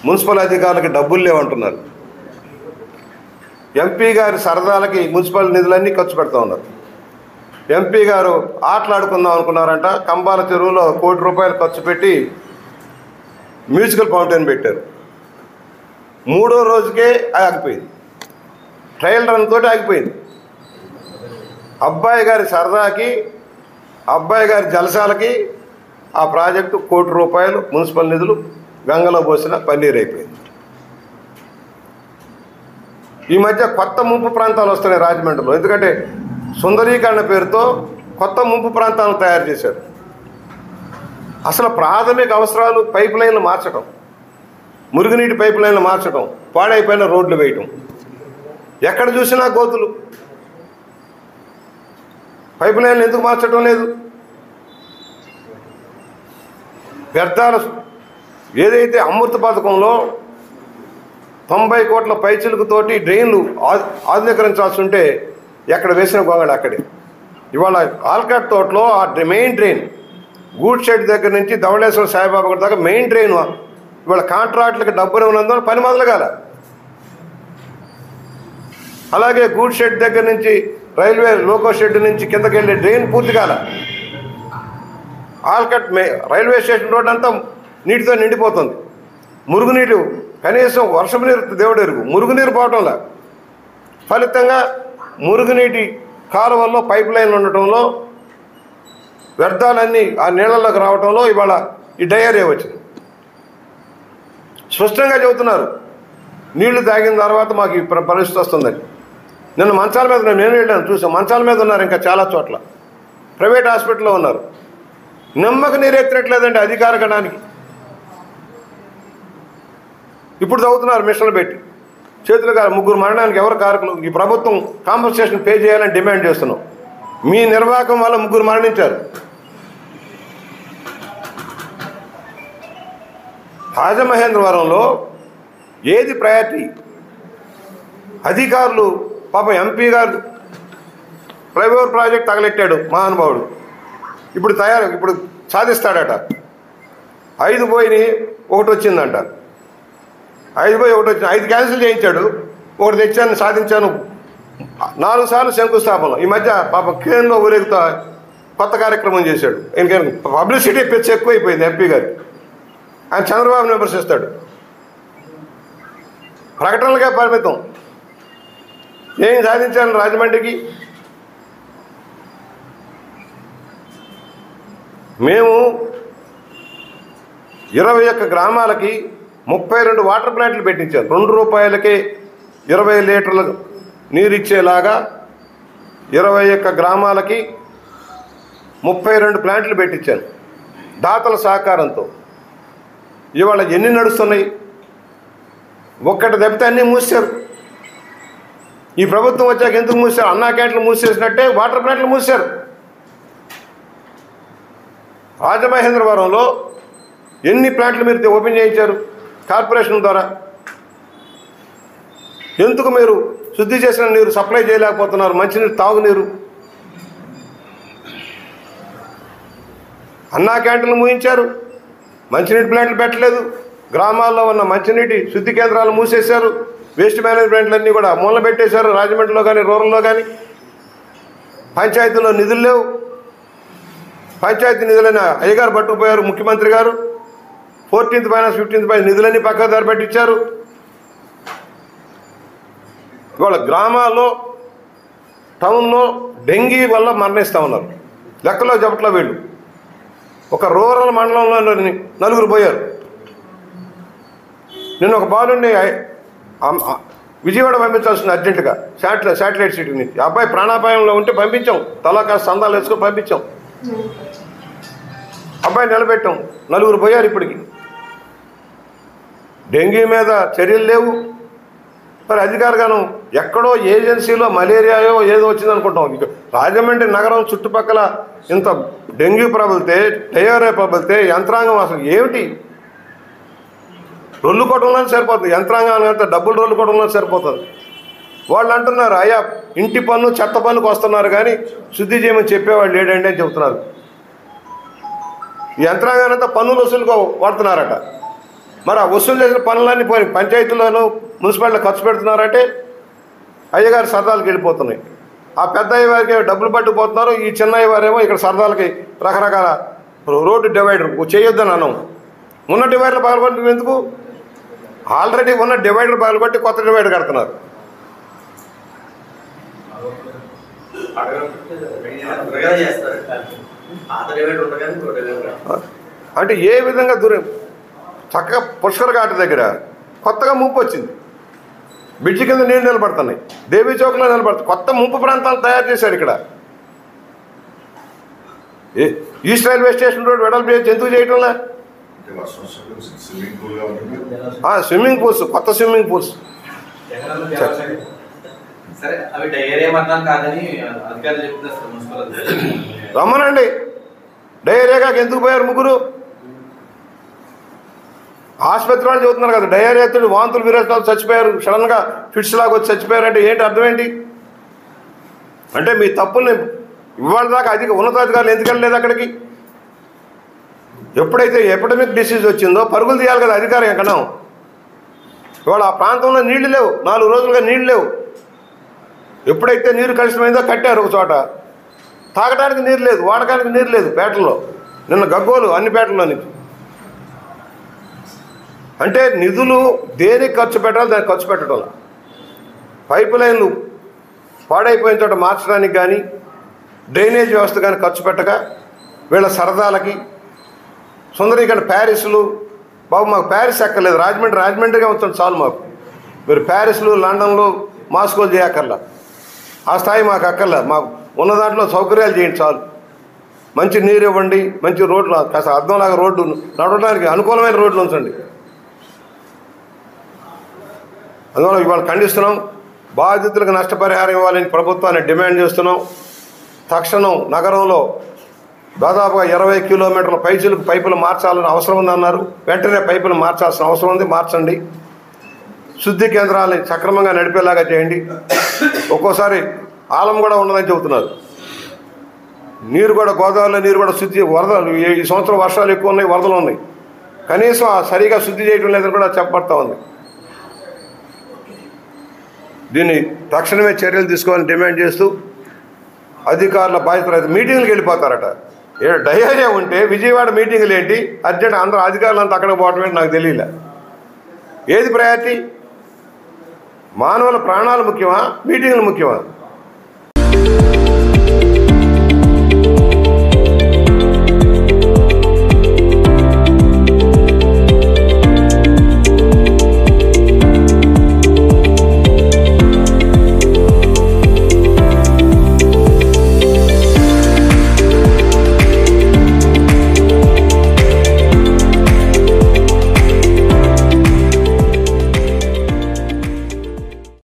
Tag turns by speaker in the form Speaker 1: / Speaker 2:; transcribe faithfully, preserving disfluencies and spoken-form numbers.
Speaker 1: Municipal అధికారులకి డబ్బులు లేవంటున్నారు. MP గారి సరదాలకి మున్సిపల్ నిధులన్నీ ఖర్చు పెడతా ఉన్నారు. ఎంపీ గారు ఆటలాడుకుందాం అనుకున్నారంట. కంబాల చెరువులో కోటి రూపాయలు ఖర్చు పెట్టి మ్యూజికల్ ఫౌంటైన్ పెట్టారు. మూడో రోజుకే ఆగిపోయింది. ట్రయల్ రన్ తోటి ఆగిపోయింది. అబ్బాయి గారి సరదాకి, అబ్బాయి గారి జలసాలకి ఆ ప్రాజెక్టు కోటి రూపాయలు మున్సిపల్ నిధులు గంగలో పోసిన పన్నీరు అయిపోయింది. ఈ మధ్య కొత్త ముంపు ప్రాంతాలు వస్తున్నాయి రాజమండ్రిలో. ఎందుకంటే సుందరీకరణ పేరుతో కొత్త ముంపు ప్రాంతాలను తయారు చేశారు. అసలు ప్రాథమిక అవసరాలు పైప్ లైన్లు మార్చడం, మురుగునీటి పైప్ లైన్లు మార్చడం, పాడైపోయిన రోడ్లు వేయటం, ఎక్కడ చూసినా గోతులు. పైప్ లైన్లు ఎందుకు మార్చడం లేదు? వ్యర్థాలు ఏదైతే అమృత పథకంలో తొంభై కోట్ల పైచిలుకుతోటి డ్రైన్లు ఆధునీకరించాల్సి ఉంటే ఎక్కడ వేసిన గొంగళి అక్కడే. ఇవాళ ఆల్కాట్ తోటలో ఆ మెయిన్ డ్రైన్ గూడ్ షెడ్ దగ్గర నుంచి ధవళేశ్వర సాయిబాబా గారి దాకా మెయిన్ డ్రైన్ ఇవాళ కాంట్రాక్టులకు డబ్బులు ఉన్నందువల్ల పని మొదలుగాల. అలాగే గూడ్ షెడ్ దగ్గర నుంచి రైల్వే లోకో షెడ్ నుంచి కిందకి వెళ్ళే డ్రైన్ పూర్తి కాల. ఆల్కట్ మే రైల్వే స్టేషన్ రోడ్ అంతా నీటితో నిండిపోతుంది. మురుగునీరు కనీసం వర్షం నీరు దేవుడు ఎరుగు, మురుగునీరు పోవటంలా. ఫలితంగా మురుగునీటి కాలువల్లో పైప్ లైన్లు ఉండటంలో వ్యర్థాలన్నీ ఆ నీళ్ళలోకి రావడంలో ఇవాళ ఈ డయేరియా వచ్చింది. స్పష్టంగా చెబుతున్నారు, నీళ్లు తాగిన తర్వాత మాకు ఈ పరిస్థితి వస్తుందని. నిన్న మంచాల మీద నేను వెళ్ళాను, చూసాను. మంచాల మీద ఉన్నారు, ఇంకా చాలా చోట్ల ప్రైవేట్ హాస్పిటల్లో ఉన్నారు. నిమ్మకు నీరెత్తినట్లేదండి అధికార గణానికి. ఇప్పుడు చదువుతున్నారు మిషన్లు పెట్టి చేతులు కాదు. ముగ్గురు మరణానికి ఎవరు కారకులు? ఈ ప్రభుత్వం కాంపన్సేషన్ పే చేయాలని డిమాండ్ చేస్తున్నాం. మీ నిర్వాహకం వల్ల ముగ్గురు మరణించారు. రాజమహేంద్రవరంలో ఏది ప్రయారిటీ? అధికారులు పాపం ఎంపీ గారు ఫ్లైఓవర్ ప్రాజెక్ట్ తగలెట్టాడు మహానుభావుడు. ఇప్పుడు తయారు ఇప్పుడు సాధిస్తాడట. ఐదు పోయి ఒకటి వచ్చిందంట. ఐదు పోయి ఒకటి వచ్చింది. ఐదు క్యాన్సిల్ చేయించాడు, ఒకటి తెచ్చాను, సాధించాను. నాలుగు సార్లు శంకుస్థాపనలు. ఈ మధ్య పాపం కేంద్రంలో ఊరేగుతా కొత్త కార్యక్రమం చేశాడు. ఎందుకంటే పబ్లిసిటీ పెచ్చు ఎక్కువైపోయింది ఎంపీ గారు. ఆయన చంద్రబాబుని విమర్శిస్తాడు. ప్రకటనలుగా పరిమితం. ఏం సాధించాను రాజమండ్రికి? మేము ఇరవై ఒక్క గ్రామాలకి ముప్పై రెండు వాటర్ ప్లాంట్లు పెట్టించాను. రెండు రూపాయలకే ఇరవై లీటర్ల నీరు ఇచ్చేలాగా ఇరవై ఒక్క గ్రామాలకి ముప్పై రెండు ప్లాంట్లు పెట్టించాను దాతల సహకారంతో. ఇవాళ ఎన్ని నడుస్తున్నాయి? ఒక్కటి తప్పితే అన్నీ మూసారు. ఈ ప్రభుత్వం వచ్చాక ఎందుకు మూసారు? అన్నా క్యాంట్లు మూసేసినట్టే వాటర్ ప్లాంట్లు మూసారు. రాజమహేంద్రవరంలో ఎన్ని ప్లాంట్లు మీరు ఓపెన్ చేయించారు కార్పొరేషన్ ద్వారా? ఎందుకు మీరు శుద్ధి చేసిన నీరు సప్లై చేయలేకపోతున్నారు? మంచినీరు, తాగునీరు. అన్నా క్యాంటీన్లు మూయించారు, మంచినీటి ప్లాంట్లు పెట్టలేదు. గ్రామాల్లో ఉన్న మంచినీటి శుద్ధి కేంద్రాలు మూసేశారు. వేస్ట్ మేనేజ్మెంట్లన్నీ కూడా మూల పెట్టేశారు. రాజమండ్రిలో కానీ రూరల్లో కానీ పంచాయతీలో నిధులు లేవు. పంచాయతీ నిధులైన అయ్యగారు పట్టుకుపోయారు ముఖ్యమంత్రి గారు. ఫోర్టీన్త్ ఫైనాన్స్ ఫిఫ్టీన్త్ ఫైనాన్స్ నిధులన్నీ పక్క దారి పెట్టించారు. ఇవాళ గ్రామాల్లో టౌన్లో డెంగీ వల్ల మరణిస్తూ ఉన్నారు. లెక్కలో చెప్పట్లో వీళ్ళు ఒక రూరల్ మండలంలో నలుగురు పోయారు. నేను ఒక బాలుని విజయవాడ పంపించాల్సింది అర్జెంటుగా శాటిలైట్ శాటిలైట్ సిటీ నుంచి. అబ్బాయి ప్రాణాపాయంలో ఉంటే పంపించాం, తలా కాస్త సందాలు వేసుకొని పంపించాం. అబ్బాయి నిలబెట్టాం. నలుగురు పోయారు. ఇప్పటికి డెంగీ మీద చర్యలు లేవు. మరి అధికారిగాను ఎక్కడో ఏజెన్సీలో మలేరియాయో ఏదో వచ్చిందనుకుంటాం. ఇక రాజమండ్రి నగరం చుట్టుపక్కల ఇంత డెంగ్యూ ప్రబలితే, డయేరియా ప్రబలితే యంత్రాంగం అసలు ఏమిటి? రొల్లు కొట్టడంలోనే సరిపోతుంది. యంత్రాంగాన్ని అంతా డబ్బులు రొల్లు కొట్టడంలో సరిపోతుంది. వాళ్ళు అంటున్నారు, అయ్యా ఇంటి పన్ను చెత్త పన్నుకు వస్తున్నారు కానీ శుద్ధి చేయమని చెప్పేవాళ్ళు లేడండి అని చెబుతున్నారు. ఈ యంత్రాంగాన్ని అంతా పన్నులు వసూలుగా వాడుతున్నారట. మరి ఆ వసూలు చేసిన పనులన్నీ పోయి పంచాయతీలోనూ మున్సిపాలిటీ ఖర్చు పెడుతున్నారంటే అయ్యగారి సరదాలకు వెళ్ళిపోతున్నాయి. ఆ పెద్ద అయ్యవారికి డబ్బులు పట్టుకుపోతున్నారు, ఈ చిన్న అయ్యవారేమో ఇక్కడ సరదాలకి రకరకాల రోడ్డు డివైడర్ చేయొద్దని అన్నాం. ఉన్న డివైడర్ పాల్గొట్టి ఎందుకు? ఆల్రెడీ ఉన్న డివైడర్ పాల్గొట్టి కొత్త డివైడర్ కడుతున్నారు. అంటే ఏ విధంగా దూరం చక్కగా పుష్కర ఘాట్ దగ్గర కొత్తగా ముంపు వచ్చింది, బ్రిడ్జి కింద నీళ్ళు నిలబడుతున్నాయి, దేవీ చౌక్లో నిలబడుతుంది, కొత్త ముంపు ప్రాంతాలు తయారు చేశారు ఇక్కడ. ఏ ఈస్ట్ రైల్వే స్టేషన్ రోడ్ వెడల్పు చేసి ఎందుకు చేయటంలా? స్విమ్మింగ్ పూల్స్, కొత్త స్విమ్మింగ్ పూల్స్ రమ్మనండి. డయేరియాగా ఎందుకు పోయారు ముగ్గురు? ఆసుపత్రి వాళ్ళు చెబుతున్నారు కదా, డయేరియాతో వాంతులు విరేచనాలు చచ్చిపోయారు, సడన్గా ఫిట్స్ లాగా వచ్చి చచ్చిపోయారు అంటే ఏంటి అర్థం ఏంటి? అంటే మీ తప్పుల్ని ఇవాళ దాకా అధిక ఉన్నతాధికారులు ఎందుకు వెళ్ళలేదు అక్కడికి? ఎప్పుడైతే ఎపిడమిక్ డిసీజ్ వచ్చిందో పరుగులు తీయాలి కదా అధికారం ఎక్కడ. ఇవాళ ఆ ప్రాంతంలో నీళ్లు లేవు, నాలుగు రోజులుగా నీళ్లు లేవు. ఎప్పుడైతే నీరు కలుషితమైందో కట్టారు ఒక చోట, తాగడానికి నీరు లేదు, వాడకానికి నీరు లేదు పేటల్లో. నిన్న గగ్గోలు అన్ని పేటల్లోని. అంటే నిధులు దేనికి ఖర్చు పెట్టాలి దానికి ఖర్చు పెట్టడం. పైపు లైన్లు పాడైపోయిన చోట మార్చడానికి కానీ డ్రైనేజ్ వ్యవస్థ కానీ ఖర్చు పెట్టక వీళ్ళ సరదాలకి సుందరీకరణ ప్యారిస్లు. బాబు మాకు ప్యారిస్ ఎక్కర్లేదు, రాజమండ్రి రాజమండ్రిగా ఉంచండి చాలు మాకు. మీరు ప్యారిస్లు లండన్లు మాస్కోలు చేయక్కర్లా, ఆ స్థాయి మాకు అక్కర్లా. మాకు ఉన్న దాంట్లో సౌకర్యాలు చేయండి చాలు. మంచి నీరు ఇవ్వండి, మంచి రోడ్లు, కాస్త అర్థంలాగా రోడ్డు నడవడానికి అనుకూలమైన రోడ్లు ఉంచండి. అందువల్ల ఇవాళ ఖండిస్తున్నాం. బాధితులకు నష్టపరిహారం ఇవ్వాలని ప్రభుత్వాన్ని డిమాండ్ చేస్తున్నాం. తక్షణం నగరంలో దాదాపుగా ఇరవై కిలోమీటర్ల పైచులకు పైపులు మార్చాలని అవసరం ఉందన్నారు. వెంటనే పైపులు మార్చాల్సిన అవసరం ఉంది, మార్చండి. శుద్ధి కేంద్రాలని సక్రమంగా నడిపేలాగా చేయండి. ఒక్కోసారి ఆలం కూడా ఉండదని చెబుతున్నారు. నీరు కూడా గోదావరిలో నీరు కూడా శుద్ధి, వరదలు ఈ సంవత్సరం వర్షాలు ఎక్కువ ఉన్నాయి, వరదలు ఉన్నాయి, కనీసం సరిగా శుద్ధి చేయడం లేదని కూడా చెప్పబడతా ఉంది. దీన్ని తక్షణమే చర్యలు తీసుకోవాలని డిమాండ్ చేస్తూ అధికారుల బాధ్యత. మీటింగ్లకు వెళ్ళిపోతారట. ఏ డయేరియా ఉంటే విజయవాడ మీటింగులు ఏంటి? అర్జెంట్ అందరూ అధికారులంతా అక్కడికి పోవటం ఏంటి నాకు తెలియలే. ఏది ప్రయారిటీ? మానవుల ప్రాణాలు ముఖ్యమా, మీటింగులు ముఖ్యమా?